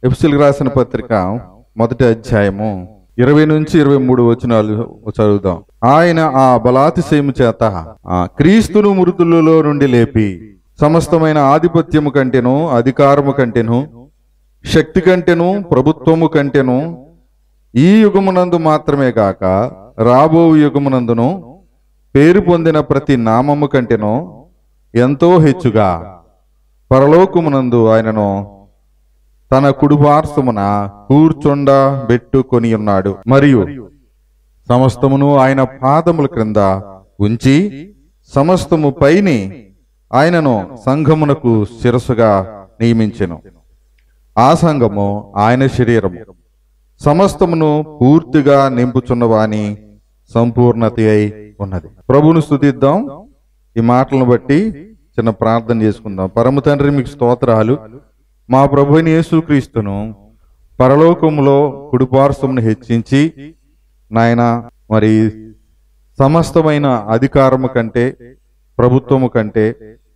ఎఫెసీయులకు రాసిన పత్రిక మొదటి అధ్యాయము 20 నుంచి 23 వచనాలు చదువుదాం. ఆయన ఆ బలాతిశయము చేత క్రీస్తును మృతులలో నుండి లేపి సమస్తమైన ఆధిపత్యము కంటేను, అధికారము కంటేను, శక్తి కంటేను, ప్రభుత్వము కంటేను ఈ యుగమునందు మాత్రమే కాక రాబో యుగమునందును పేరు పొందిన ప్రతి నామము కంటేను ఎంతో హెచ్చుగా పరలోకమునందు ఆయనను తన కుడిపార్శ్వమున కూర్చుండబెట్టుకొని ఉన్నాడు. మరియు సమస్తమును ఆయన పాదముల క్రింద ఉంచి సమస్తము పైని ఆయనను సంఘమునకు శిరస్సుగా నియమించెను. ఆ సంఘము ఆయన శరీరము, సమస్తమును పూర్తిగా నింపుచున్నవాని సంపూర్ణత అయి ఉన్నది. ప్రభువును స్తుతిద్దాం. ఈ మాటలను బట్టి చిన్న ప్రార్థన చేసుకుందాం. పరమ తండ్రి, మీకు స్తోత్రాలు. మా ప్రభు అయిన యేసుక్రీస్తును పరలోకములో కుడిపార్శ్వమును హెచ్చించి నాయన మరి సమస్తమైన అధికారము కంటే, ప్రభుత్వము కంటే,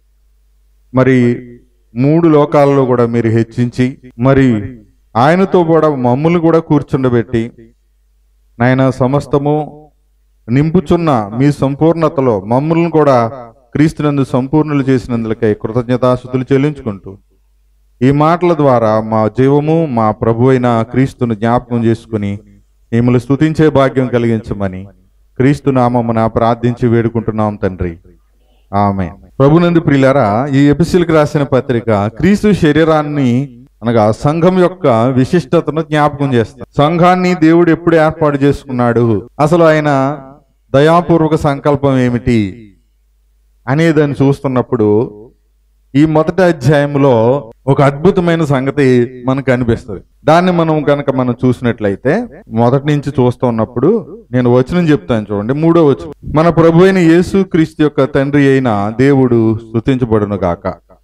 మరి 3 లోకాలలో కూడా మీరు హెచ్చించి మరి ఆయనతో కూడా మమ్ములు కూడా కూర్చుండబెట్టి నాయన సమస్తము నింపుచున్న మీ సంపూర్ణతలో మమ్ములను కూడా క్రీస్తునందు సంపూర్ణులు చేసినందులకై కృతజ్ఞతాస్తుతులు చెల్లించుకుంటూ ఈ మాటల ద్వారా మా జీవము మా ప్రభు అయిన క్రీస్తును జ్ఞాపకం చేసుకుని మిమ్మల్ని స్తుతించే భాగ్యం కలిగించమని క్రీస్తు నామమున ప్రార్థించి వేడుకుంటున్నాం తండ్రి, ఆమేన్. ప్రభునందు ప్రియులారా, ఈ ఎఫెసీయులకు రాసిన పత్రిక క్రీస్తు శరీరాన్ని అనగా సంఘం యొక్క విశిష్టతను జ్ఞాపకం చేస్తాం. సంఘాన్ని దేవుడు ఎప్పుడు ఏర్పాటు చేసుకున్నాడు, అసలు ఆయన దయాపూర్వక సంకల్పం ఏమిటి అనేదాన్ని చూస్తున్నప్పుడు ఈ మొదటి అధ్యాయంలో ఒక అద్భుతమైన సంగతి మనకు అనిపిస్తుంది. దాన్ని మనం చూసినట్లయితే మొదటి నుంచి చూస్తున్నప్పుడు నేను వచనం చెప్తాను చూడండి. 3వ వచనం, మన ప్రభు అయిన యేసు క్రీస్తు యొక్క తండ్రి అయిన దేవుడు స్తుతించబడును గాక.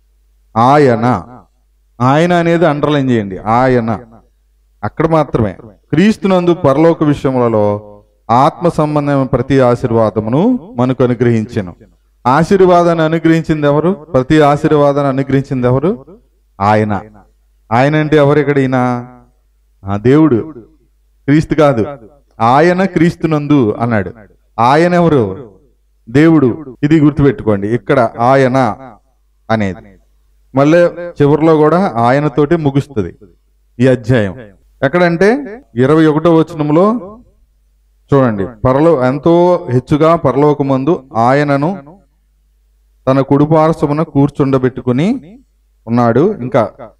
ఆయన అనేది అండర్లైన్ చేయండి. ఆయన అక్కడ మాత్రమే క్రీస్తునందు పరలోక విషయములలో ఆత్మ సంబంధమైన ప్రతి ఆశీర్వాదమును మనకు అనుగ్రహించెను. ఆశీర్వాదాన్ని అనుగ్రహించింది ఎవరు? ప్రతి ఆశీర్వాదాన్ని అనుగ్రహించింది ఎవరు? ఆయన. ఆయన అంటే ఎవరు? ఇక్కడ ఈయన దేవుడు, క్రీస్తు కాదు. ఆయన క్రీస్తునందు అన్నాడు. ఆయన ఎవరు? దేవుడు. ఇది గుర్తుపెట్టుకోండి. ఇక్కడ ఆయన అనేది మళ్ళీ చివరిలో కూడా ఆయనతోటి ముగుస్తుంది ఈ అధ్యాయం. ఎక్కడంటే 21వ వచనంలో చూడండి, ఎంతో హెచ్చుగా పరలోకమందు ఆయనను తన కుడిపార్శ్వమున కూర్చుండబెట్టుకుని ఉన్నాడు. ఇంకా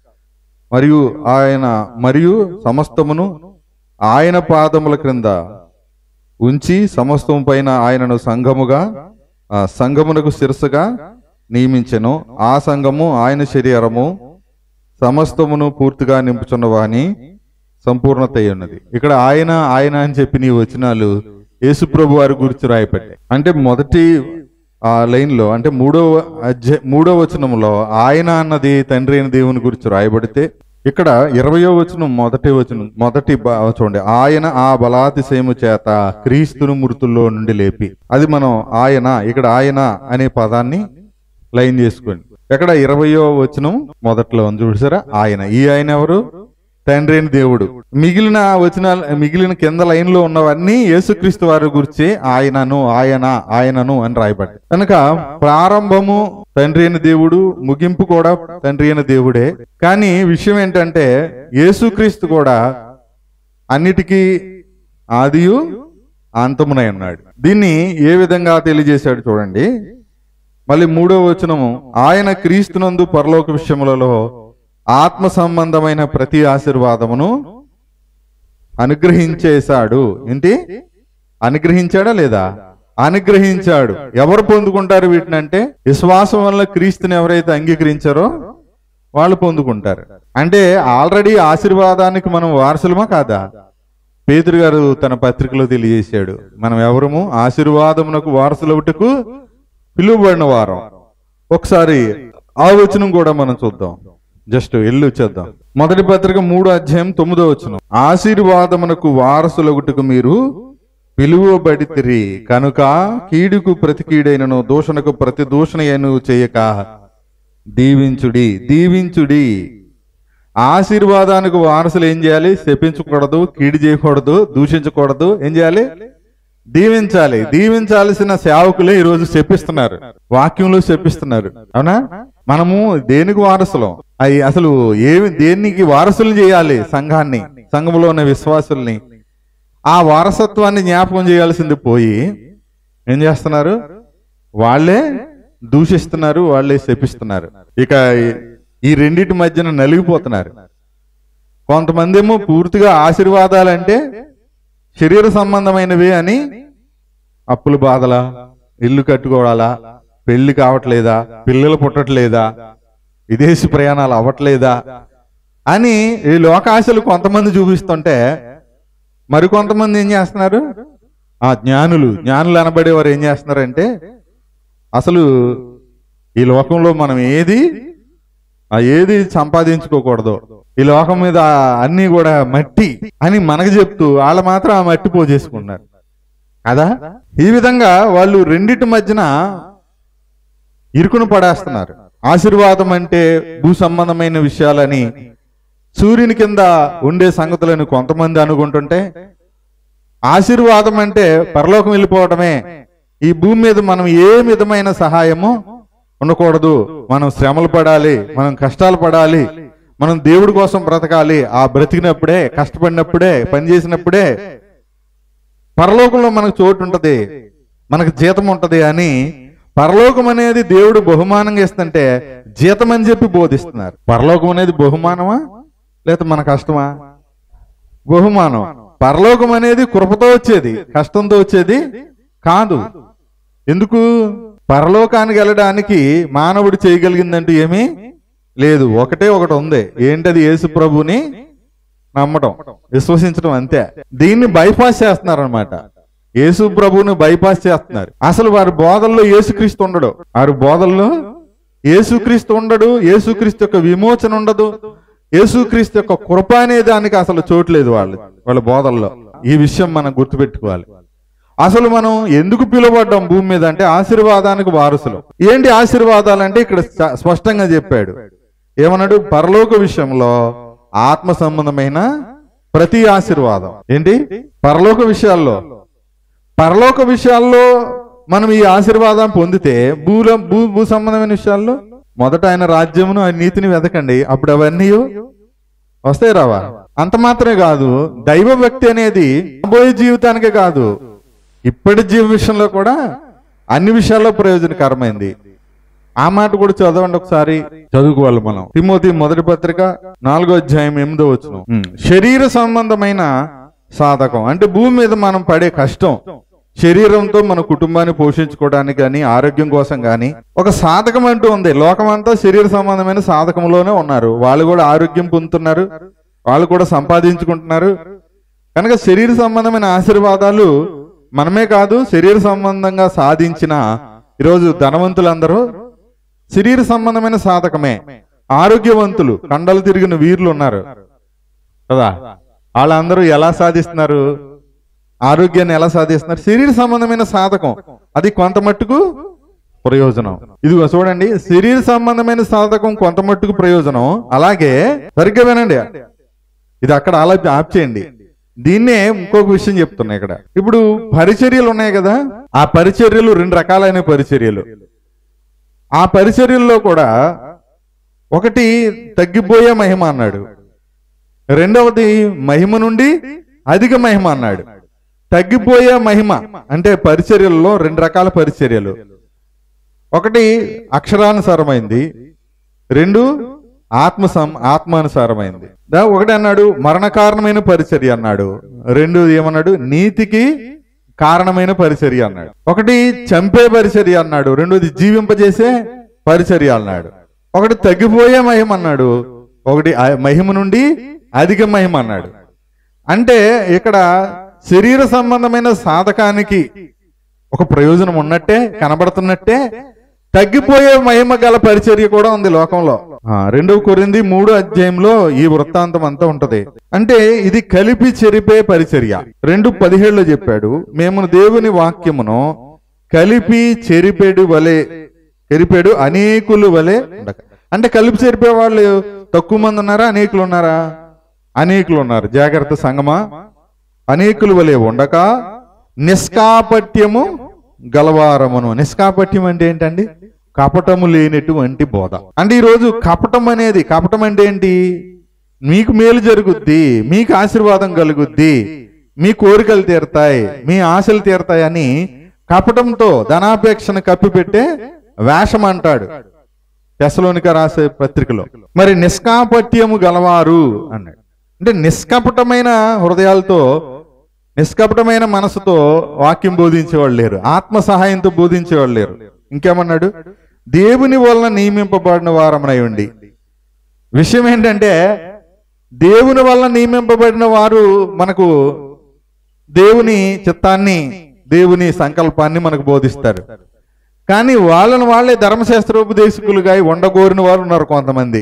మరియు సమస్తమును ఆయన పాదముల క్రింద ఉంచి సమస్తము పైన ఆయనను సంఘమునకు శిరస్సుగా నియమించెను. ఆ సంఘము ఆయన శరీరము, సమస్తమును పూర్తిగా నింపుచున్నవాని సంపూర్ణత అయి ఉన్నది. ఇక్కడ ఆయన అని చెప్పి నీ వచనాలు యేసుప్రభు వారి గురించి రాయబడ్డాయి. అంటే మొదటి లైన్ లో అంటే 3వ వచనంలో ఆయన అన్నది తండ్రి అయిన దేవుని గురించి రాయబడితే, ఇక్కడ 20వ వచనం మొదటి చూడండి, ఆయన ఆ బలాతిశయము చేత క్రీస్తును మృతుల్లో నుండి లేపి. అది మనం ఇక్కడ ఆయన అనే పదాన్ని లైన్ చేసుకోండి. ఎక్కడ 20వ వచనం మొదట్లో చూసారా, ఆయన. ఈ ఆయన ఎవరు? తండ్రి అయిన దేవుడు. మిగిలిన కింద లైన్ లో ఉన్నవన్నీ యేసుక్రీస్తు వారి గురించి ఆయనను అని రాయబడ్డాయి. కనుక ప్రారంభము తండ్రి అయిన దేవుడు, ముగింపు కూడా తండ్రి అయిన దేవుడే. కానీ విషయం ఏంటంటే యేసుక్రీస్తు కూడా అన్నిటికీ ఆదియు అంతమునై ఉన్నాడు. దీన్ని ఏ విధంగా తెలియజేశాడు చూడండి. మళ్ళీ 3వ వచనము, ఆయన క్రీస్తునందు పరలోక విషయములలో ఆత్మ సంబంధమైన ప్రతి ఆశీర్వాదమును అనుగ్రహించేశాడు. ఏంటి? అనుగ్రహించాడా లేదా? అనుగ్రహించాడు. ఎవరు పొందుకుంటారు వీటినంటే విశ్వాసం వల్ల క్రీస్తుని ఎవరైతే అంగీకరించారో వాళ్ళు పొందుకుంటారు. అంటే ఆల్రెడీ ఆశీర్వాదానికి మనం వారసులమా కాదా? పేతురు గారు తన పత్రికలో తెలియజేశాడు, మనం ఎవరము? ఆశీర్వాదమునకు వారసులవుటకు పిలువబడిన వారం. ఒకసారి ఆ వచనం కూడా మనం చూద్దాం. జస్ట్ వెళ్ళి వచ్చేద్దాం. మొదటి పత్రిక 3వ అధ్యాయం 9వ వచనం, ఆశీర్వాదమునకు వారసులగుటకు మీరు పిలువబడితిరి కనుక కీడుకు ప్రతి కీడైనను దూషణకు ప్రతి దూషణ చేయక దీవించుడి. ఆశీర్వాదానికి వారసులు ఏం చేయాలి? శపించకూడదు, కీడు చేయకూడదు, దూషించకూడదు. ఏం చేయాలి? దీవించాలి. దీవించాల్సిన సేవకులే ఈరోజు శపిస్తున్నారు, వాక్యంలో శపిస్తున్నారు. అవునా? మనము దేనికి వారసులం? అవి అసలు దేనికి వారసులు చేయాలి? సంఘాన్ని, సంఘంలో ఉన్న విశ్వాసుల్ని. ఆ వారసత్వాన్ని జ్ఞాపకం చేయాల్సింది పోయి ఏం చేస్తున్నారు? వాళ్ళే దూషిస్తున్నారు, వాళ్ళే శపిస్తున్నారు. ఇక ఈ రెండింటి మధ్యన నలిగిపోతున్నారు. కొంతమంది ఏమో పూర్తిగా ఆశీర్వాదాలంటే శరీర సంబంధమైనవి అని, అప్పుల బాధలా, ఇల్లు కట్టుకోవాలా, పెళ్లి కావట్లేదా, పిల్లలు పుట్టట్లేదా, విదేశీ ప్రయాణాలు అవ్వట్లేదా అని ఈ లోకాశలు కొంతమంది చూపిస్తుంటే, మరికొంతమంది ఏం చేస్తున్నారు? ఆ జ్ఞానులు అనబడేవారు ఏం చేస్తున్నారంటే, అసలు ఈ లోకంలో మనం ఏది సంపాదించుకోకూడదు, ఈ లోకం మీద అన్ని కూడా మట్టి అని మనకు చెప్తూ వాళ్ళు మాత్రం ఆ మట్టి పోజేసుకున్నారు కదా. ఈ విధంగా వాళ్ళు రెండిటి మధ్యన ఇరుకును పడేస్తున్నారు. ఆశీర్వాదం అంటే భూ సంబంధమైన విషయాలని, సూర్యుని కింద ఉండే సంగతులని కొంతమంది అనుకుంటుంటే, ఆశీర్వాదం అంటే పరలోకం వెళ్ళిపోవటమే, ఈ భూమి మీద మనం ఏ విధమైన సహాయము ఉండకూడదు, మనం శ్రమలు పడాలి, మనం కష్టాలు పడాలి, మనం దేవుడి కోసం బ్రతకాలి, ఆ బ్రతికినప్పుడే, కష్టపడినప్పుడే, పనిచేసినప్పుడే పరలోకంలో మనకు చోటు ఉంటది, మనకు జీతం ఉంటది అని పరలోకం అనేది దేవుడు బహుమానంగా ఇస్తుంటే జీతం అని చెప్పి బోధిస్తున్నారు. పరలోకం అనేది బహుమానమా లేక మన కష్టమా? బహుమానం. పరలోకం అనేది కృపతో వచ్చేది, కష్టంతో వచ్చేది కాదు. ఎందుకు? పరలోకానికి వెళ్ళడానికి మానవుడు చేయగలిగిందంటూ ఏమీ లేదు. ఒకటి ఉంది. ఏంటది? యేసు ప్రభుని నమ్మటం, విశ్వసించడం, అంతే. దీన్ని బైపాస్ చేస్తున్నారు అనమాట. యేసు ప్రభువుని బైపాస్ చేస్తున్నారు. అసలు వారి బోధల్లో యేసుక్రీస్తు ఉండడు, వారి బోధల్లో యేసుక్రీస్తు ఉండడు, యేసుక్రీస్తు యొక్క విమోచన ఉండదు, యేసుక్రీస్తు యొక్క కృప అనే దానికి అసలు చోట్లేదు వాళ్ళ బోధల్లో. ఈ విషయం మనం గుర్తుపెట్టుకోవాలి. అసలు మనం ఎందుకు పిలువబడ్డాం భూమి మీద అంటే ఆశీర్వాదానికి వారసులు. ఏంటి ఆశీర్వాదాలంటే ఇక్కడ స్పష్టంగా చెప్పాడు. ఏమన్నాడు? పరలోక విషయంలో ఆత్మ సంబంధమైన ప్రతి ఆశీర్వాదం. ఏంటి? పరలోక విషయాల్లో మనం ఈ ఆశీర్వాదం పొందితే భూ సంబంధమైన విషయాల్లో మొదట ఆయన రాజ్యమును, ఆయన నీతిని వెతకండి, అప్పుడు అవన్నీ వస్తాయి. రావా? అంత మాత్రమే కాదు, దైవ వ్యక్తి అనేది రాబోయే జీవితానికే కాదు, ఇప్పటి జీవ విషయంలో కూడా అన్ని విషయాల్లో ప్రయోజనకరమైంది. ఆ మాట కూడా చదవండి ఒకసారి, చదువుకోవాలి మనం. తిమోతి మొదటి పత్రిక 4వ అధ్యాయం 8వ వచనం. శరీర సంబంధమైన సాధకం అంటే భూమి మీద మనం పడే కష్టం, శరీరంతో మన కుటుంబాన్ని పోషించుకోవడానికి కానీ, ఆరోగ్యం కోసం కానీ ఒక సాధకం అంటూ ఉంది. లోకమంతా శరీర సంబంధమైన సాధకంలోనే ఉన్నారు. వాళ్ళు కూడా ఆరోగ్యం పొందుతున్నారు, వాళ్ళు కూడా సంపాదించుకుంటున్నారు. కనుక శరీర సంబంధమైన ఆశీర్వాదాలు మనమే కాదు, శరీర సంబంధంగా సాధించిన ఈరోజు ధనవంతులందరూ శరీర సంబంధమైన సాధకమే. ఆరోగ్యవంతులు, కండలు తిరిగిన వీరులు ఉన్నారు కదా, వాళ్ళందరూ ఎలా సాధిస్తున్నారు? ఆరోగ్యాన్ని ఎలా సాధిస్తున్నారు? శరీర సంబంధమైన సాధకం. అది కొంత మట్టుకు ప్రయోజనం. ఇదిగో చూడండి, శరీర సంబంధమైన సాధకం కొంత మట్టుకు ప్రయోజనం. అలాగే సరిగ్గా వినండి, ఇది అక్కడ అలా ఆప్ చేయండి. దీన్నే ఇంకొక విషయం చెప్తున్నా ఇక్కడ. ఇప్పుడు పరిచర్యలు ఉన్నాయి కదా, ఆ పరిచర్యలు 2 రకాలైన పరిచర్యలు. ఆ పరిచర్యల్లో కూడా ఒకటి తగ్గిపోయే మహిమ అన్నాడు, రెండవది మహిమ నుండి అధిక మహిమ అన్నాడు. తగ్గిపోయే మహిమ అంటే పరిచర్యల్లో 2 రకాల పరిచర్యలు. ఒకటి అక్షరానుసారమైంది, 2 ఆత్మానుసారమైంది. ఒకటి అన్నాడు మరణ కారణమైన పరిచర్య అన్నాడు, 2 ఏమన్నాడు? నీతికి కారణమైన పరిచర్య అన్నాడు. ఒకటి చంపే పరిచర్య అన్నాడు, 2ది జీవింపజేసే పరిచర్య అన్నాడు. ఒకటి తగ్గిపోయే మహిమ అన్నాడు, ఒకటి మహిమ నుండి అధిక మహిమ అన్నాడు. అంటే ఇక్కడ శరీర సంబంధమైన సాధకానికి ఒక ప్రయోజనం ఉన్నట్టే, కనబడుతున్నట్టే తగ్గిపోయే మహిమ గల పరిచర్య కూడా ఉంది లోకంలో. 2 కొరింథీ 3వ అధ్యాయంలో ఈ వృత్తాంతం అంతా ఉంటది. అంటే ఇది కలిపి చెరిపే పరిచర్య. 2:17లో చెప్పాడు, మేము దేవుని వాక్యమును కలిపి చెరిపేడు అనేకులు వలె. అంటే కలిపి చెరిపే వాళ్ళు తక్కువ మంది ఉన్నారా, అనేకులు ఉన్నారా? అనేకులు ఉన్నారు. జాగ్రత్త సంగమా. అనేకుల వలె ఉండక నిష్కాపట్యము గలవారమును. నిష్కాపట్యం అంటే ఏంటండి? కపటము లేనటువంటి బోధ. అంటే ఈరోజు కపటం అంటే ఏంటి? మీకు మేలు జరుగుద్ది, మీకు ఆశీర్వాదం కలుగుద్ది, మీ కోరికలు తీరతాయి, మీ ఆశలు తీరతాయని కపటంతో ధనాపేక్షను కప్పిపెట్టే వేషం అంటాడు తెస్సలోనిక రాసే పత్రికలో. మరి నిష్కాపట్యము గలవారు అన్నాడు. అంటే నిష్కపటమైన హృదయాలతో, నిష్కపటమైన మనసుతో వాక్యం బోధించేవాళ్ళు లేరు, ఆత్మ సహాయంతో బోధించేవాళ్ళు లేరు. ఇంకేమన్నాడు? దేవుని వలన నియమింపబడిన వారమై ఉండి. విషయం ఏంటంటే, దేవుని వలన నియమింపబడిన వారు మనకు దేవుని చిత్తాన్ని, దేవుని సంకల్పాన్ని మనకు బోధిస్తారు. కానీ వాళ్ళే ధర్మశాస్త్రోపదేశకులుగా ఉండగోరిన వారు ఉన్నారు కొంతమంది.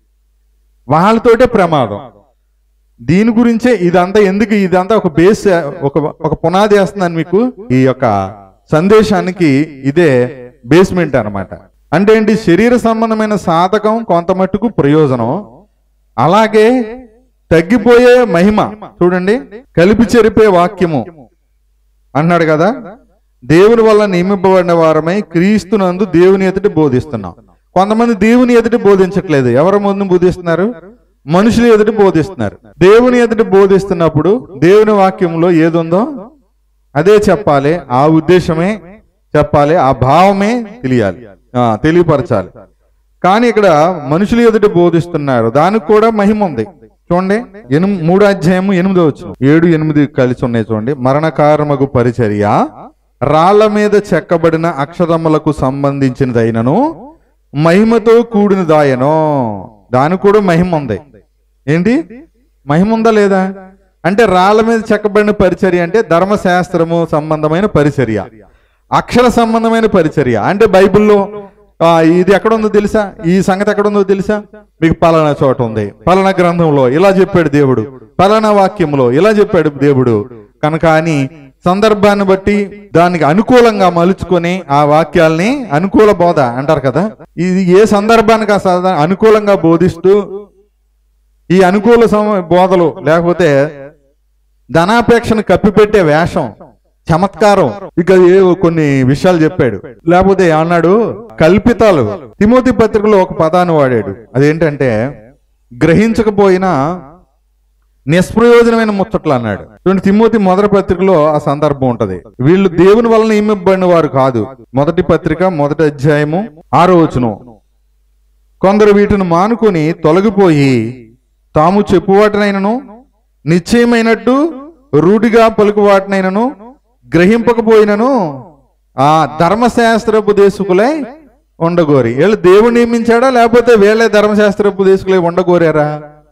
వాళ్ళతోటే ప్రమాదం. దీని గురించే ఇదంతా. ఎందుకు ఇదంతా ఒక బేస్, ఒక పునాది వేస్తున్నాను మీకు. ఈ యొక్క సందేశానికి ఇదే బేస్మెంట్ అన్నమాట. అంటే ఏంటి? శరీర సంబంధమైన సాధకం కొంత మట్టుకు ప్రయోజనం, అలాగే తగ్గిపోయే మహిమ. చూడండి, కలిపి చెరిపే వాక్యము అన్నాడు కదా. దేవుని వల్ల నియమింపబడిన వారమై క్రీస్తునందు దేవుని ఎదుటి బోధిస్తున్నాం. కొంతమంది దేవుని ఎదుటి బోధించట్లేదు. ఎవరి ముందు బోధిస్తున్నారు? మనుషులు ఎదుటి బోధిస్తున్నారు. దేవుని ఎదుటి బోధిస్తున్నప్పుడు దేవుని వాక్యంలో ఏదుందో అదే చెప్పాలి, ఆ ఉద్దేశమే చెప్పాలి, ఆ భావమే తెలియపరచాలి. కానీ ఇక్కడ మనుషులు ఎదుటి బోధిస్తున్నారు, దానికి కూడా మహిమ ఉంది. చూడండి, 3వ అధ్యాయము 8వ వచనం, 7, 8 కలిసి ఉన్నాయి చూడండి. మరణకారమగు పరిచర్య రాళ్ల మీద చెక్కబడిన అక్షరములకు సంబంధించినదైనను మహిమతో కూడినదాయనో. దానికి కూడా మహిమ ఉంది. ఏంటి మహిమ ఉందా లేదా? అంటే రాళ్ల మీద చెక్కబడిన పరిచర్య అంటే ధర్మశాస్త్రము సంబంధమైన పరిచర్య, అక్షర సంబంధమైన పరిచర్య. అంటే బైబిల్లో ఇది ఎక్కడుందో తెలుసా? ఈ సంగతి ఎక్కడుందో తెలుసా? మీకు పలానా చోట ఉంది, పలానా గ్రంథంలో ఇలా చెప్పాడు దేవుడు, పలానా వాక్యంలో ఇలా చెప్పాడు దేవుడు కనుక అని సందర్భాన్ని బట్టి దానికి అనుకూలంగా మలుచుకొని ఆ వాక్యాల్ని అనుకూల బోధ అంటారు కదా. ఇది ఏ సందర్భానికి అనుకూలంగా బోధిస్తూ ఈ అనుకూల బోధలు, లేకపోతే ధనాపేక్షను కప్పిపెట్టే వేషం, చమత్కారం, ఇక కొన్ని విషయాలు చెప్పాడు. లేకపోతే అన్నాడు కల్పితాలు. తిమోతి పత్రికలో ఒక పదాన్ని వాడాడు. అదేంటంటే గ్రహించకపోయినా నిష్ప్రయోజనమైన ముచ్చట్లు అన్నాడు. తిమోతి మొదటి పత్రికలో ఆ సందర్భం ఉంటది. వీళ్ళు దేవుని వలన నియమింపబడిన వారు కాదు. మొదటి పత్రిక 1వ అధ్యాయము 6వ వచనం, కొందరు వీటిని మానుకొని తొలగిపోయి తాము చెప్పువాటినైనను నిశ్చయమైనట్టు రూఢిగా పలుకువాటినైనను గ్రహింపకపోయినను ఆ ధర్మశాస్త్రోపదేశకులై ఉండగోరి. వీళ్ళు దేవుడు నియమించాడా, లేకపోతే వీళ్ళే ధర్మశాస్త్రోపదేశకులై ఉండగోరారా?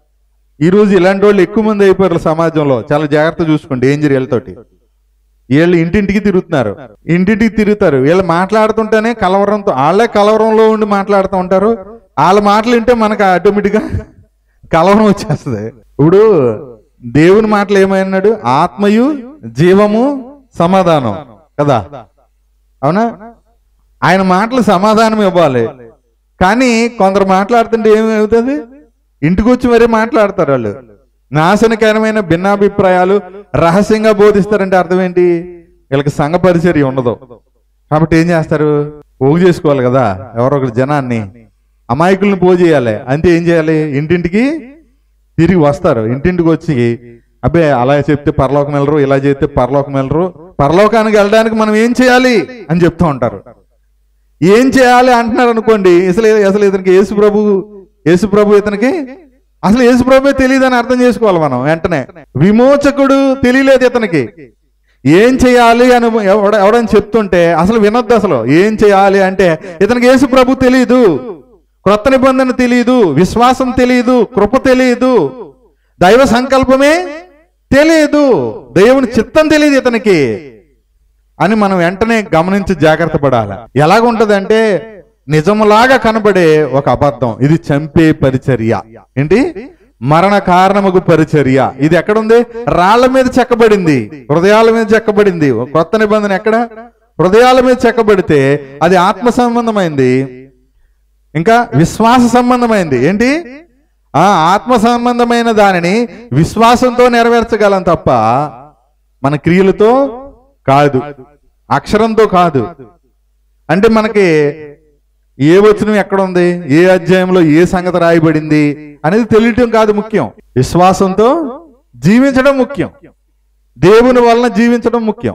ఈ రోజు ఇలాంటి వాళ్ళు ఎక్కువ మంది అయిపోయారు సమాజంలో. చాలా జాగ్రత్త చూసుకోండి, డేంజర్ వీళ్ళతోటి. వీళ్ళు ఇంటింటికి తిరుగుతారు. వీళ్ళు మాట్లాడుతుంటేనే కలవరంతో, వాళ్ళే కలవరంలో ఉండి మాట్లాడుతూ ఉంటారు. వాళ్ళ మాటలు వింటే మనకు ఆటోమేటిక్గా కలవరం వచ్చేస్తుంది. ఇప్పుడు దేవుని మాటలు ఏమన్నాడు? ఆత్మయు జీవము సమాధానం కదా, అవునా? ఆయన మాటలు సమాధానం ఇవ్వాలి. కానీ కొందరు మాట్లాడుతుంటే ఏమవుతుంది? ఇంటికి వచ్చి మరీ మాట్లాడతారు వాళ్ళు. నాశనకరమైన భిన్నాభిప్రాయాలు రహస్యంగా బోధిస్తారంటే అర్థం ఏంటి? వీళ్ళకి సంఘ పరిచర్య ఉండదు. కాబట్టి ఏం చేస్తారు? పోగు చేసుకోవాలి కదా, ఎవరొకరు జనాన్ని, అమాయకుల్ని పోగు చేయాలి. అంతే. ఏం చేయాలి? ఇంటింటికి తిరిగి వస్తారు. ఇంటింటికి వచ్చి అబ్బే అలా చెప్తే పరలోకం వెళ్ళరు, ఇలా చెప్తే పరలోకం వెళ్ళరు, పరలోకానికి వెళ్ళడానికి మనం ఏం చేయాలి అని చెప్తూ ఉంటారు. ఏం చేయాలి అంటున్నారు అనుకోండి, అసలు ఇతనికి యేసు ప్రభు ఇతనికి అసలు యేసు ప్రభు తెలియదని అర్థం చేసుకోవాలి మనం. వెంటనే విమోచకుడు తెలియలేదు ఇతనికి. ఏం చేయాలి అని ఎవడని చెప్తుంటే అసలు వినొద్దు. అసలు ఏం చేయాలి అంటే ఇతనికి యేసు ప్రభు తెలియదు, క్రొత్త నిబంధన తెలియదు, విశ్వాసం తెలియదు, కృప తెలియదు, దైవ సంకల్పమే తెలియదు, దేవుని చిత్తం తెలియదు ఇతనికి అని మనం వెంటనే గమనించి జాగ్రత్త పడాలి. ఎలాగుంటదంటే నిజములాగా కనబడే ఒక అబద్ధం. ఇది చంపే పరిచర్య. ఏంటి? మరణ కారణముకు పరిచర్య. ఇది ఎక్కడుంది? రాళ్ల మీద చెక్కబడింది, హృదయాల మీద చెక్కబడింది. కొత్త నిబంధన ఎక్కడ? హృదయాల మీద చెక్కబడితే అది ఆత్మ సంబంధమైంది, ఇంకా విశ్వాస సంబంధమైంది. ఏంటి? ఆత్మ సంబంధమైన దానిని విశ్వాసంతో నెరవేర్చగలం తప్ప మన క్రియలతో కాదు, అక్షరంతో కాదు. అంటే మనకి ఏ వచనం ఎక్కడ ఉంది, ఏ అధ్యాయంలో ఏ సంగతి రాయబడింది అనేది తెలియటం కాదు ముఖ్యం. విశ్వాసంతో జీవించడం ముఖ్యం, దేవుని వలన జీవించడం ముఖ్యం,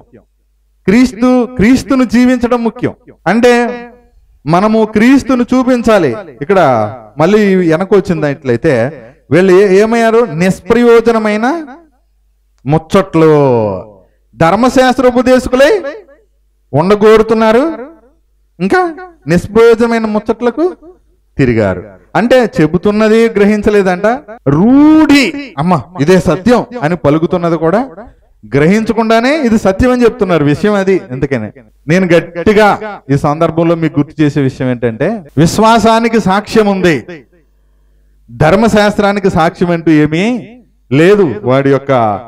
క్రీస్తును జీవించడం ముఖ్యం. అంటే మనము క్రీస్తును చూపించాలి. ఇక్కడ మళ్ళీ వెనక వచ్చిందట్లయితే వీళ్ళు ఏమయ్యారు? నిష్ప్రయోజనమైన ముచ్చట్లు, ధర్మశాస్త్ర ఉపదేశకులై ఉండగోరుతున్నారు, ఇంకా నిష్ప్రయోజనమైన ముచ్చట్లకు తిరిగారు. అంటే చెబుతున్నది గ్రహించలేదంట, రూఢి అమ్మ ఇదే సత్యం అని పలుకుతున్నది కూడా గ్రహించకుండానే ఇది సత్యం అని చెప్తున్నారు. విషయం అది. ఎందుకని నేను గట్టిగా ఈ సందర్భంలో మీకు గుర్తు చేసే విషయం ఏంటంటే, విశ్వాసానికి సాక్ష్యం ఉంది, ధర్మశాస్త్రానికి సాక్ష్యం అంటూ ఏమీ లేదు. వాడి యొక్క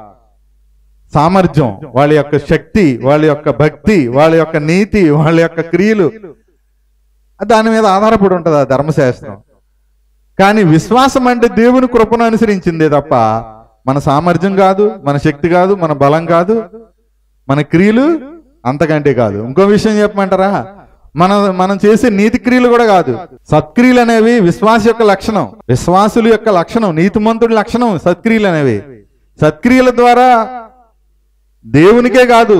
సామర్థ్యం, వాళ్ళ యొక్క శక్తి, వాళ్ళ యొక్క భక్తి, వాళ్ళ యొక్క నీతి, వాళ్ళ యొక్క క్రియలు, దాని మీద ఆధారపడి ఉంటుంది ఆ ధర్మశాస్త్రం. కానీ విశ్వాసం అంటే దేవుని కృపను అనుసరించిందే తప్ప మన సామర్థ్యం కాదు, మన శక్తి కాదు, మన బలం కాదు, మన క్రియలు అంతకంటే కాదు. ఇంకో విషయం చెప్పమంటారా? మనం చేసే నీతి క్రియలు కూడా కాదు. సత్క్రియలు అనేవి విశ్వాస యొక్క లక్షణం, విశ్వాసుల యొక్క లక్షణం, నీతిమంతుడి లక్షణం సత్క్రియలు అనేవి. సత్క్రియల ద్వారా దేవునికే కాదు,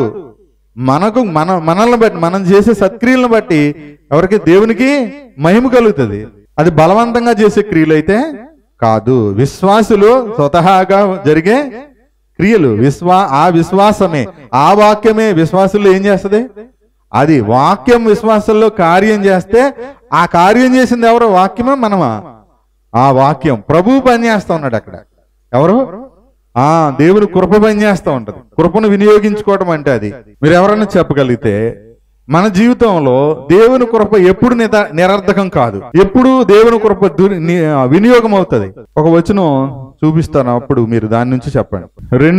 మనల్ని బట్టి, మనం చేసే సత్క్రియలను బట్టి ఎవరికి? దేవునికి మహిమ కలుగుతుంది. అది బలవంతంగా చేసే క్రియలు అయితే కాదు. విశ్వాసులు స్వతహాగా జరిగే క్రియలు, ఆ విశ్వాసమే, ఆ వాక్యమే విశ్వాసుల్లో ఏం చేస్తుంది? అది వాక్యం విశ్వాసంలో కార్యం చేస్తే, ఆ కార్యం చేసింది ఎవరో? వాక్యమే, మనమా? ఆ వాక్యం ప్రభువు పనిచేస్తా ఉన్నాడు అక్కడ. ఎవరు? దేవుని కృప పనిచేస్తూ ఉంటది. కృపను వినియోగించుకోవడం అంటే అది. మీరు ఎవరైనా చెప్పగలిగితే మన జీవితంలో దేవుని కృప ఎప్పుడు నిరర్ధకం కాదు, ఎప్పుడు దేవుని కృప వినియోగం అవుతుంది. ఒక వచనం చూపిస్తాను, అప్పుడు మీరు దాని నుంచి చెప్పండి.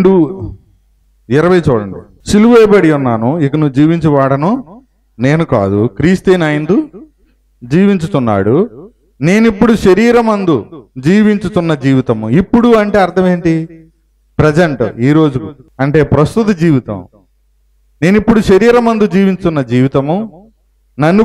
2:20 చూడండి. సిలువ వేయబడి ఉన్నాను, ఇక నువ్వు జీవించువాడను నేను కాదు, క్రీస్తే నాయందు జీవించుతున్నాడు. నేనిప్పుడు శరీరమందు జీవించుతున్న జీవితము. ఇప్పుడు అంటే అర్థం ఏంటి? ప్రజెంట్, ఈ రోజు, అంటే ప్రస్తుత జీవితం. నేను ఇప్పుడు శరీరమందు జీవించున్న జీవితము నన్ను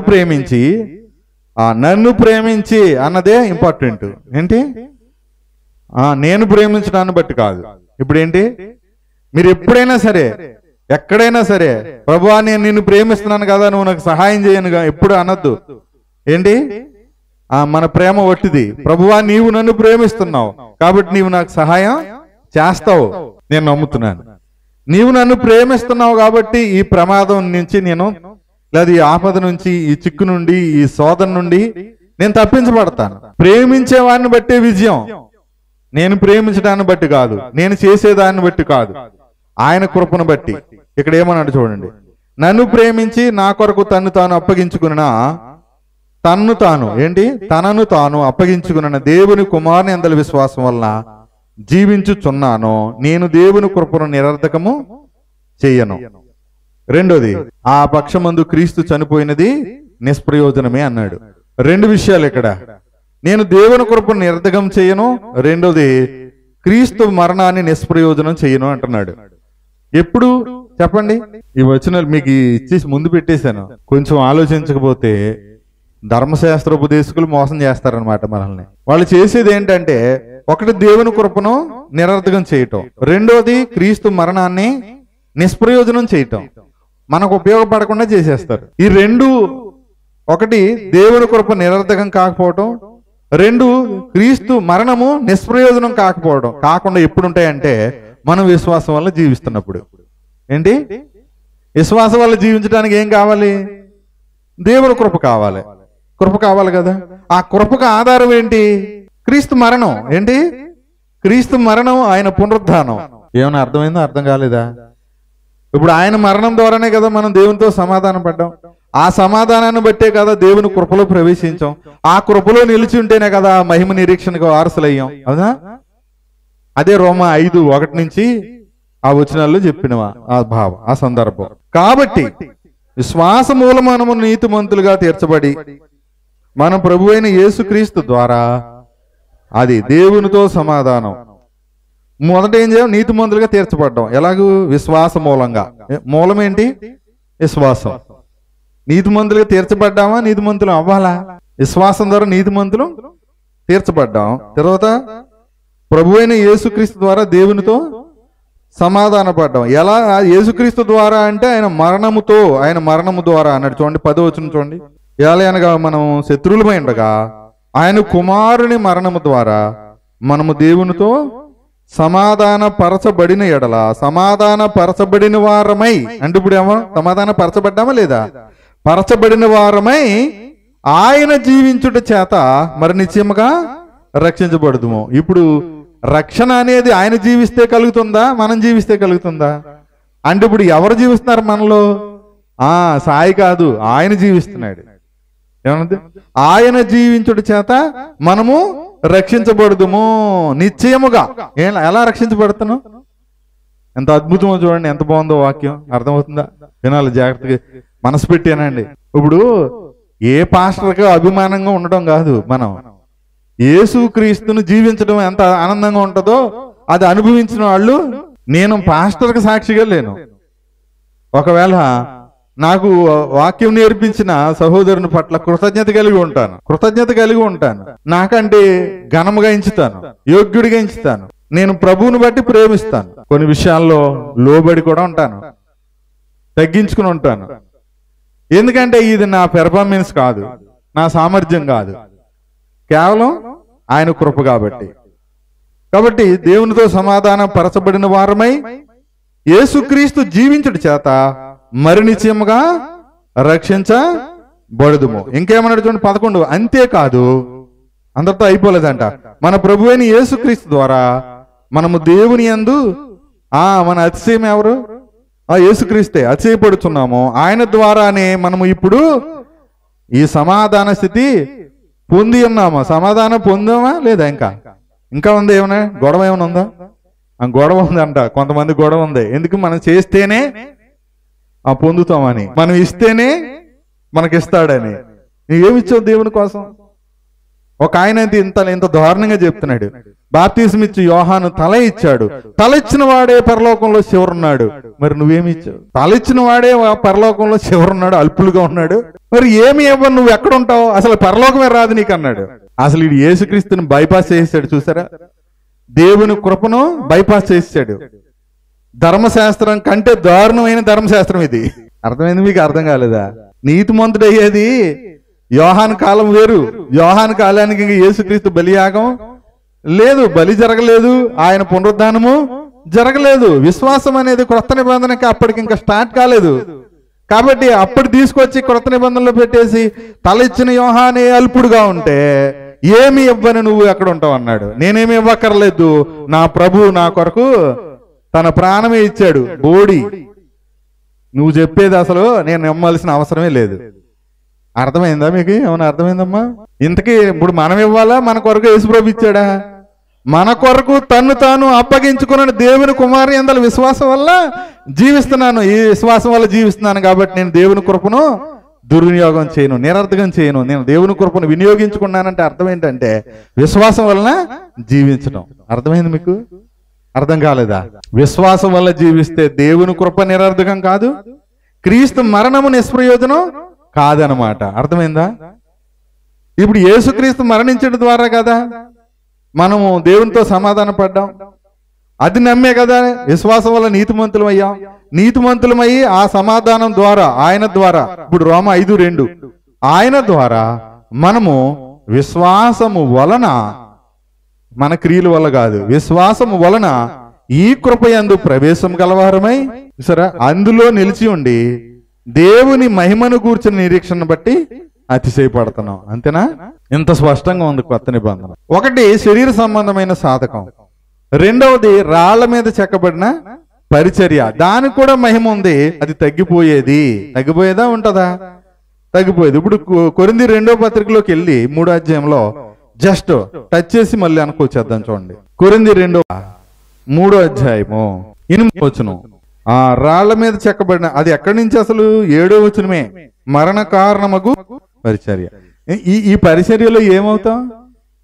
ప్రేమించి అన్నదే ఇంపార్టెంట్. ఏంటి? నేను ప్రేమించడాన్ని బట్టి కాదు. ఇప్పుడు ఏంటి? మీరు ఎప్పుడైనా సరే, ఎక్కడైనా సరే, ప్రభువా నేను నిన్ను ప్రేమిస్తున్నాను కదా, నువ్వు నాకు సహాయం చేయనుగా ఎప్పుడు అనొద్దు. ఏంటి? మన ప్రేమ ఒట్టిది. ప్రభువా నీవు నన్ను ప్రేమిస్తున్నావు కాబట్టి నీవు నాకు సహాయం చేస్తావు, నేను నమ్ముతున్నాను. నీవు నన్ను ప్రేమిస్తున్నావు కాబట్టి ఈ ప్రమాదం నుంచి నేను, లేదా ఈ ఆపద నుంచి, ఈ చిక్కు నుండి, ఈ శోధన నుండి నేను తప్పించబడతాను. ప్రేమించేవాడిని బట్టే విజయం, నేను ప్రేమించడాన్ని బట్టి కాదు, నేను చేసేదాన్ని బట్టి కాదు, ఆయన కృపను బట్టి. ఇక్కడ ఏమన్నాడు చూడండి. నన్ను ప్రేమించి నా కొరకు తన్ను తాను అప్పగించుకున్న దేవుని కుమారుని యందలి విశ్వాసం వలన జీవించుచున్నాను, నేను దేవుని కృపను నిరర్ధకము చెయ్యను. రెండోది, ఆ పక్షమందు క్రీస్తు చనిపోయినది నిష్ప్రయోజనమే అన్నాడు. 2 విషయాలు ఇక్కడ. నేను దేవుని కృపను నిరర్ధకం చేయను, రెండోది క్రీస్తు మరణాన్ని నిష్ప్రయోజనం చేయను అంటున్నాడు. ఎప్పుడు చెప్పండి? ఈ వచనాలు మీకు ఇచ్చేసి ముందు పెట్టేశాను. కొంచెం ఆలోచించకపోతే ధర్మశాస్త్ర ఉపదేశకులు మోసం చేస్తారనమాట మనల్ని. వాళ్ళు చేసేది ఏంటంటే, ఒకటి దేవుని కృపను నిరర్ధకం చేయటం, రెండోది క్రీస్తు మరణాన్ని నిష్ప్రయోజనం చేయటం, మనకు ఉపయోగపడకుండా చేసేస్తారు. ఈ 2, ఒకటి దేవుని కృప నిరర్ధకం కాకపోవటం, 2 క్రీస్తు మరణము నిష్ప్రయోజనం కాకుండా ఎప్పుడు ఉంటాయంటే మనం విశ్వాసం వల్ల జీవిస్తున్నప్పుడు. ఏంటి? విశ్వాసం వల్ల జీవించడానికి ఏం కావాలి? దేవుని కృప కావాలి. కృప కావాలి కదా. ఆ కృపకు ఆధారం ఏంటి? క్రీస్తు మరణం. ఏంటి? క్రీస్తు మరణం, ఆయన పునరుద్ధానం. ఏమైనా అర్థమైందో? అర్థం కాలేదా? ఇప్పుడు ఆయన మరణం ద్వారానే కదా మనం దేవునితో సమాధానం పడ్డాం. ఆ సమాధానాన్ని బట్టే కదా దేవుని కృపలో ప్రవేశించాం. ఆ కృపలో నిలిచి ఉంటేనే కదా మహిమ నిరీక్షణకు వారసులయ్యాం. అవునా? అదే రోమా 5:1 నుంచి ఆ వచనాల్లో చెప్పిన ఆ భావం, ఆ సందర్భం. కాబట్టి విశ్వాస మూలము నీతిమంతులుగా తీర్చబడి మన ప్రభు అయిన యేసుక్రీస్తు ద్వారా అది దేవునితో సమాధానం. మొదట ఏం చేయం? నీతిమంతులుగా తీర్చబడ్డాం. ఎలాగూ? విశ్వాస మూలంగా. మూలం ఏంటి? విశ్వాసం. నీతిమంతులుగా తీర్చబడ్డామా? నీతిమంతులు అవ్వాలా? విశ్వాసం ద్వారా నీతిమంతులు తీర్చబడ్డాం. తర్వాత ప్రభువైన యేసుక్రీస్తు ద్వారా దేవునితో సమాధాన పడ్డాం. ఎలా? యేసుక్రీస్తు ద్వారా అంటే ఆయన మరణము ద్వారా అన్నాడు. చూడండి 10వ వచనం చూడండి. ఎలా అనగా మనం శత్రువులమై ఉండగా ఆయన కుమారుని మరణము ద్వారా మనము దేవునితో సమాధాన పరచబడిన ఎడల సమాధాన పరచబడిన వారమై, అంటే ఇప్పుడు ఏమో సమాధాన పరచబడ్డామా లేదా? పరచబడిన వారమై ఆయన జీవించుట చేత మరి నిశ్చయముగా రక్షించబడుదుము. ఇప్పుడు రక్షణ అనేది ఆయన జీవిస్తే కలుగుతుందా, మనం జీవిస్తే కలుగుతుందా? అంటే ఇప్పుడు ఎవరు జీవిస్తున్నారు మనలో? సాయి కాదు, ఆయన జీవిస్తున్నాడు. ఏమన్నది? ఆయన జీవించుట చేత మనము రక్షించబడుదుము నిశ్చయముగా. ఎలా రక్షించబడుతున్నాం? ఎంత అద్భుతమో చూడండి, ఎంత బాగుందో వాక్యం. అర్థమవుతుందా? వినాలి జాగ్రత్తగా, మనసు పెట్టానండి. ఇప్పుడు ఏ పాస్టర్కి అభిమానంగా ఉండడం కాదు, మనం యేసుక్రీస్తును జీవించడం ఎంత ఆనందంగా ఉంటుందో అది అనుభవించిన వాళ్ళు. నేను పాస్టర్కి సాక్షిగా లేను. ఒకవేళ నాకు వాక్యం నేర్పించిన సహోదరుని పట్ల కృతజ్ఞత కలిగి ఉంటాను. నాకంటే ఘనముగా ఎంచుతాను, యోగ్యుడిగా ఎంచుతాను. నేను ప్రభువుని బట్టి ప్రేమిస్తాను. కొన్ని విషయాల్లో లోబడి కూడా ఉంటాను, తగ్గించుకుని ఉంటాను. ఎందుకంటే ఇది నా పెర్ఫార్మెన్స్ కాదు, నా సామర్థ్యం కాదు, కేవలం ఆయన కృప కాబట్టి దేవునితో సమాధానం పరచబడిన వారమై యేసుక్రీస్తు జీవించుట చేత మరి నిశ్చయముగా రక్షించబడుదుము. ఇంకేమన్నాడు చూడండి 11. అంతేకాదు, అందరితో అయిపోలేదంట. మన ప్రభువైన యేసుక్రీస్తు ద్వారా మనము దేవుని యందు మన అతిశయం ఎవరు? యేసుక్రీస్తే అతిశయపడుతున్నాము. ఆయన ద్వారానే మనము ఇప్పుడు ఈ సమాధాన స్థితి పొంది ఉన్నామా? సమాధానం పొందామా లేదా? ఇంకా ఉంది. ఏమన్నా గొడవ ఏమైనా ఉందా? గొడవ ఉందంట. కొంతమంది గొడవ ఉంది. ఎందుకు? మనం చేస్తేనే పొందుతామని, మనం ఇస్తేనే మనకిస్తాడని. నువ్వేమిచ్చావు దేవుని కోసం? ఒక ఆయన ఇంత దారుణంగా చెప్తున్నాడు. బాప్తిసం ఇచ్చి యోహాను తల ఇచ్చాడు. తల ఇచ్చిన వాడే పరలోకంలో చివరున్నాడు. మరి నువ్వేమిచ్చావు? తల ఇచ్చిన వాడే పరలోకంలో చివరున్నాడు, అల్పులుగా ఉన్నాడు. మరి ఏమి ఇవ్వను, నువ్వు ఎక్కడ ఉంటావు? అసలు పరలోకమే రాదు నీకు అన్నాడు. అసలు ఇది యేసుక్రీస్తుని బైపాస్ చేసాడు. చూసారా? దేవుని కృపను బైపాస్ చేసాడు. ధర్మశాస్త్రం కంటే దారుణమైన ధర్మశాస్త్రం ఇది. అర్థమైంది మీకు? అర్థం కాలేదా? నీతిమంతుడు అయ్యేది యోహాను కాలం వేరు. యోహాను కాలానికి యేసుక్రీస్తు బలియాగం లేదు, బలి జరగలేదు, ఆయన పునరుద్ధానము జరగలేదు. విశ్వాసం అనేది క్రొత్త నిబంధనకి అప్పటికి ఇంకా స్టార్ట్ కాలేదు. కాబట్టి అప్పుడు తీసుకొచ్చి క్రొత్త నిబంధనలో పెట్టేసి తల ఇచ్చిన యోహానే అల్పుడుగా ఉంటే ఏమి ఇవ్వని నువ్వు ఎక్కడ ఉంటావు అన్నాడు. నేనేమి ఇవ్వక్కర్లేదు, నా ప్రభు నా కొరకు తన ప్రాణమే ఇచ్చాడు. బోడి నువ్వు చెప్పేది అసలు నేను నమ్మాల్సిన అవసరమే లేదు. అర్థమైందా మీకు? ఏమన్నా అర్థమైందమ్మా? ఇంతకీ ఇప్పుడు మనం ఇవ్వాలా, మన కొరకు యేసుప్రభు ఇచ్చాడా? మన కొరకు తన్ను తాను అప్పగించుకున్న దేవుని కుమారుని యందలి విశ్వాసం వల్ల జీవిస్తున్నాను. ఈ విశ్వాసం వల్ల జీవిస్తున్నాను కాబట్టి నేను దేవుని కృపను దుర్వినియోగం చేయను, నిరర్థకం చేయను. నేను దేవుని కృపను వినియోగించుకున్నానంటే అర్థం ఏంటంటే విశ్వాసం వలన జీవించడం. అర్థమైంది మీకు? అర్థం కాలేదా? విశ్వాసం వల్ల జీవిస్తే దేవుని కృప నిరర్థకం కాదు, క్రీస్తు మరణము నిష్ప్రయోజనం కాదనమాట. అర్థమైందా? ఇప్పుడు యేసుక్రీస్తు మరణించడం ద్వారా కదా మనము దేవునితో సమాధాన పడ్డాం. అది నమ్మే కదా విశ్వాసం వల్ల నీతిమంతులమయ్యాం. నీతిమంతులమయ్యి ఆ సమాధానం ద్వారా, ఆయన ద్వారా, ఇప్పుడు రోమ 5:2, ఆయన ద్వారా మనము విశ్వాసము వలన, మన క్రియల వల్ల కాదు, విశ్వాసము వలన ఈ కృపయందు ప్రవేశం గలవారమై, సరే అందులో నిలిచి ఉండి దేవుని మహిమను కూర్చున్న నిరీక్షణ బట్టి అతిశయపడుతున్నాం. అంతేనా? ఇంత స్పష్టంగా ఉంది కొత్త నిబంధన. ఒకటి శరీర సంబంధమైన సాధకం, రెండవది రాళ్ల మీద చెక్కబడిన పరిచర్య. దానికి కూడా మహిమ ఉంది. అది తగ్గిపోయేదా ఉంటదా? తగ్గిపోయేది. ఇప్పుడు కొరింథీ 2వ పత్రికలోకి వెళ్ళి 3వ అధ్యాయంలో జస్ట్ టచ్ చేసి మళ్ళీ అనుకోవచ్చేద్దాం. చూడండి, కొరింథీ 2:3 అధ్యాయము 8వ వచనం. రాళ్ల మీద చెక్కబడిన, అది ఎక్కడి నుంచి? అసలు 7వ వచనమే. మరణ కారణమగు పరిచర్య. ఈ పరిచర్యలో ఏమవుతాం?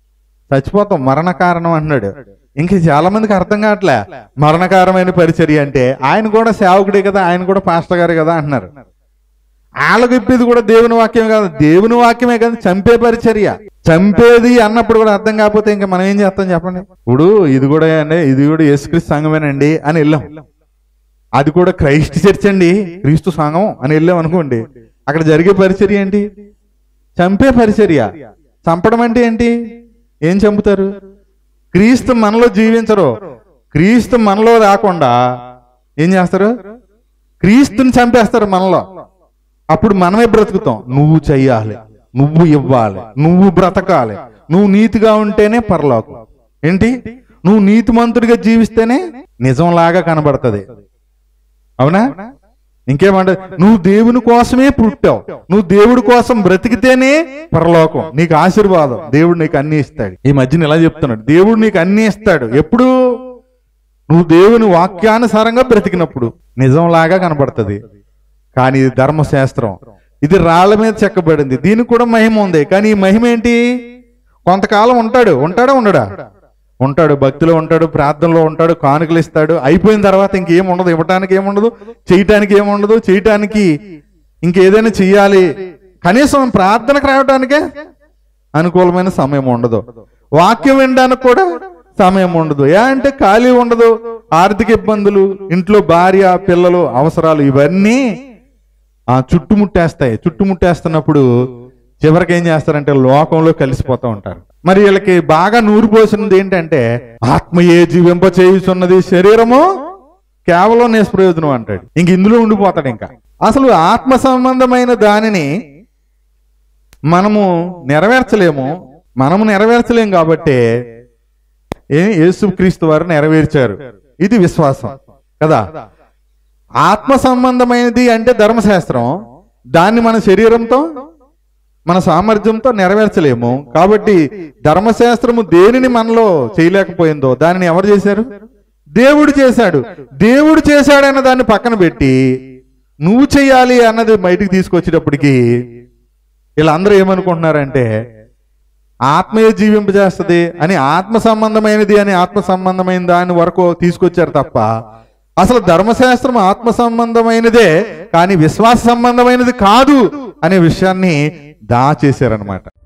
చచ్చిపోతాం, మరణ కారణం అన్నాడు. ఇంక చాలా మందికి అర్థం కావట్లే మరణకారమైన పరిచర్య అంటే. ఆయన కూడా సేవకుడే కదా, ఆయన కూడా పాస్టర్ గారు కదా అంటున్నారు. వాళ్ళకి ఇప్పేది కూడా దేవుని వాక్యమే కాదు, దేవుని వాక్యమే కదా, చంపే పరిచర్య. చంపేది అన్నప్పుడు కూడా అర్థం కాకపోతే ఇంకా మనం ఏం చేస్తాం చెప్పండి. ఇప్పుడు ఇది కూడా యేసుక్రీస్తు సంఘమేనండి అని వెళ్ళాం, అది కూడా క్రైస్ట్ చర్చ్ అండి, క్రీస్తు సంఘం అని వెళ్ళాం అనుకోండి, అక్కడ జరిగే పరిచర్య ఏంటి? చంపే పరిచర్య. చంపడం అంటే ఏంటి? ఏం చంపుతారు? క్రీస్తు మనలో జీవించరు, క్రీస్తు మనలో రాకుండా ఏం చేస్తారు? క్రీస్తుని చంపేస్తారు మనలో. అప్పుడు మనమే బ్రతుకుతాం. నువ్వు చెయ్యాలి, నువ్వు ఇవ్వాలి, నువ్వు బ్రతకాలి, నువ్వు నీతిగా ఉంటేనే పరలోకం. ఏంటి? నువ్వు నీతిమంతుడిగా జీవిస్తేనే నిజంలాగా కనబడుతుంది. అవునా? ఇంకేమంటే నువ్వు దేవుని కోసమే పుట్టావు, నువ్వు దేవుడి కోసం బ్రతికితేనే పరలోకం, నీకు ఆశీర్వాదం, దేవుడు నీకు అన్ని ఇస్తాడు. ఈ మధ్యన ఇలా చెప్తున్నాడు, దేవుడు నీకు అన్ని ఇస్తాడు. ఎప్పుడు? నువ్వు దేవుని వాక్యానుసారంగా బ్రతికినప్పుడు నిజంలాగా కనబడుతుంది. కానీ ఇది ధర్మశాస్త్రం, ఇది రాళ్ల మీద చెక్కబడింది, దీనికి కూడా మహిమ ఉంది. కానీ ఈ మహిమ ఏంటి? కొంతకాలం ఉంటాడా ఉండడా? ఉంటాడు, భక్తిలో ఉంటాడు, ప్రార్థనలో ఉంటాడు, కానుకలు ఇస్తాడు. అయిపోయిన తర్వాత ఇంకేం ఉండదు, ఇవ్వటానికి ఏముండదు, చేయటానికి ఏముండదు, చేయటానికి ఇంకేదైనా చెయ్యాలి, కనీసం ప్రార్థనకు రావడానికే అనుకూలమైన సమయం ఉండదు, వాక్యం వినడానికి కూడా సమయం ఉండదు. అంటే ఖాళీ ఉండదు, ఆర్థిక ఇబ్బందులు, ఇంట్లో భార్య పిల్లలు అవసరాలు ఇవన్నీ చుట్టుముట్టేస్తున్నప్పుడు చివరికి ఏం చేస్తారంటే లోకంలో కలిసిపోతూ ఉంటారు. మరి వీళ్ళకి బాగా నూరు పోసినది ఏంటంటే ఆత్మయే జీవింప చేయుచున్నది, శరీరము కేవలం నిష్ప్రయోజనం అంటాడు. ఇంక ఇందులో ఉండిపోతాడు. ఇంకా అసలు ఆత్మ సంబంధమైన దానిని మనము నెరవేర్చలేము కాబట్టి యేసుక్రీస్తు వారు నెరవేర్చారు. ఇది విశ్వాసం కదా. ఆత్మ సంబంధమైనది అంటే ధర్మశాస్త్రం, దాన్ని మన శరీరంతో మన సామర్థ్యంతో నెరవేర్చలేము. కాబట్టి ధర్మశాస్త్రము దేనిని మనలో చేయలేకపోయిందో దానిని ఎవరు చేశారు? దేవుడు చేశాడు. దేవుడు చేశాడన్న దాన్ని పక్కన పెట్టి నువ్వు చెయ్యాలి అన్నది బయటికి తీసుకొచ్చేటప్పటికి వీళ్ళందరూ ఏమనుకుంటున్నారంటే ఆత్మయే జీవింపజేస్తుంది అని, ఆత్మ సంబంధమైన దాని వరకు తీసుకొచ్చారు తప్ప అసలు ధర్మశాస్త్రం ఆత్మ సంబంధమైనదే కానీ విశ్వాస సంబంధమైనది కాదు అనే విషయాన్ని దాచేశారనమాట.